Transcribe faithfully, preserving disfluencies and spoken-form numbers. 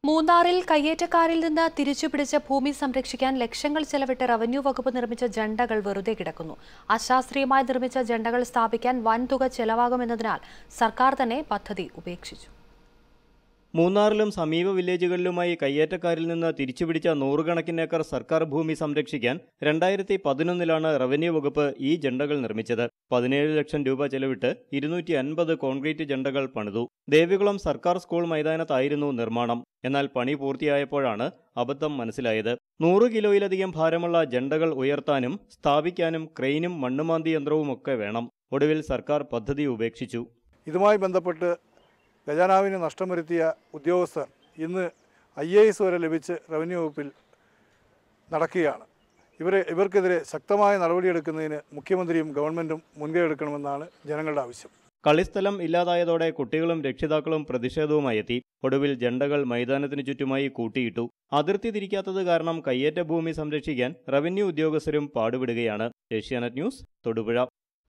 മൂന്നാറിൽ കയ്യേറ്റക്കാരിൽ നിന്ന് തിരിച്ചുപിടിച്ച ഭൂമി സംരക്ഷിക്കാൻ ലക്ഷങ്ങൾ ചെലവിട്ട് റവന്യൂ വകുപ്പ് നിർമ്മിച്ച ജണ്ടകൾ വെറുതെ കിടക്കുന്നു. അശാസ്ത്രീയമായി നിർമ്മിച്ച ജണ്ടകൾ സ്ഥാപിക്കാൻ വൻതുക ചെലവാകുമെന്നതിനാൽ സർക്കാർ തന്നെ പദ്ധതി ഉപേക്ഷിച്ചു. മൂന്നാറിലും സമീപ വില്ലേജുകളിലുമായി കയ്യേറ്റക്കാരിൽ നിന്ന് തിരിച്ചുപിടിച്ച നൂറുകണക്കിന് ഏക്കർ സർക്കാർ ഭൂമി സംരക്ഷിക്കാൻ രണ്ടായിരത്തി പതിനൊന്നിലാണ് റവന്യൂ വകുപ്പ് ഈ ജണ്ടകൾ നിർമ്മിച്ചത്. പതിനേഴ് ലക്ഷം രൂപ ചെലവിട്ട് ഇരുന്നൂറ്റി അൻപത് കോൺക്രീറ്റ് ജണ്ടകൾ പണിതു. ദേവികുളം സർക്കാർ സ്കൂൾ മൈതാനത്തായിരുന്നു നിർമ്മാണം. എന്നാൽ പണി പൂർത്തിയായപ്പോഴാണ് അബദ്ധം മനസ്സിലായത്. നൂറ് കിലോയിലധികം ഭാരമുള്ള ജണ്ടകൾ ഉയർത്താനും സ്ഥാപിക്കാനും ക്രെയിനും മണ്ണുമാന്തി യന്ത്രവുമൊക്കെ വേണം. ഒടുവിൽ സർക്കാർ പദ്ധതി ഉപേക്ഷിച്ചു. ഇതുമായി ബന്ധപ്പെട്ട് ഖജാനാവിന് നഷ്ടം വരുത്തിയ ഉദ്യോഗസ്ഥർ ഇന്ന് ഐ എ എസ് വരെ ലഭിച്ച് റവന്യൂ വകുപ്പിൽ നടക്കുകയാണ്. ഇവരെ ഇവർക്കെതിരെ ശക്തമായ നടപടിയെടുക്കുന്നതിന് മുഖ്യമന്ത്രിയും ഗവൺമെൻറ്റും മുൻകൈ എടുക്കണമെന്നാണ് ജനങ്ങളുടെ ആവശ്യം. കളിസ്ഥലം ഇല്ലാതായതോടെ കുട്ടികളും രക്ഷിതാക്കളും പ്രതിഷേധവുമായി എത്തി. ഒടുവിൽ ജണ്ടകൾ മൈതാനത്തിന് ചുറ്റുമായി കൂട്ടിയിട്ടു. അതിർത്തി തിരിക്കാത്തത് കാരണം കയ്യേറ്റ ഭൂമി സംരക്ഷിക്കാൻ റവന്യൂ ഉദ്യോഗസ്ഥരും പാടുപെടുകയാണ്. ഏഷ്യാനെറ്റ് ന്യൂസ്, തൊടുപുഴ.